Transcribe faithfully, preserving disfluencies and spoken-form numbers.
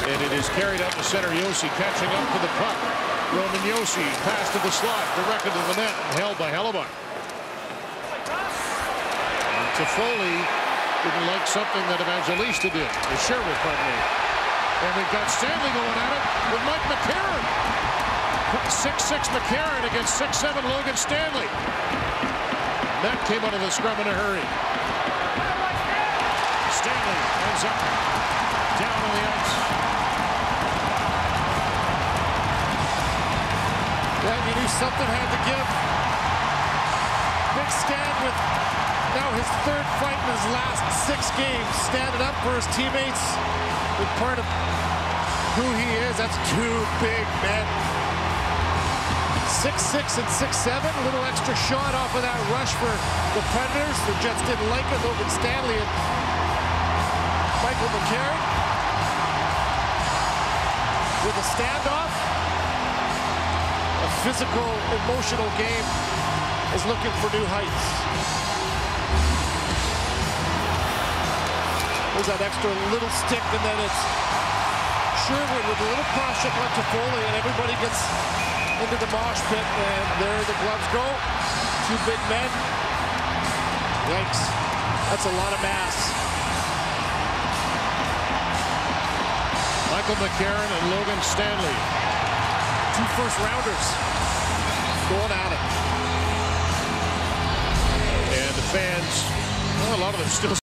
And it is carried up to center. Josi catching up to the puck. Roman Josi pass to the slot, directed to the net, and held by Hellebuyck. Toffoli didn't like something that Evangelista did. Or Sherwood, pardon me. And we've got Stanley going at it with Mike McCarron. six six McCarron against six seven Logan Stanley. That came out of the scrum in a hurry. Stanley ends up down on the ice. Yeah, you knew something had to give. Big Stan with now his third fight in his last six games, standing up for his teammates. With part of who he is, that's two big men. six six and six seven, a little extra shot off of that rush for the Predators. The Jets didn't like it. Logan Stanley and Michael McCarron with a standoff. A physical, emotional game is looking for new heights. There's that extra little stick, and then it's Sherwood with a little cross-check on Toffoli, and everybody gets into the mosh pit, and there the gloves go. Two big men. Yikes. That's a lot of mass. Michael McCarron and Logan Stanley. Two first-rounders going at it. And the fans, well, a lot of them still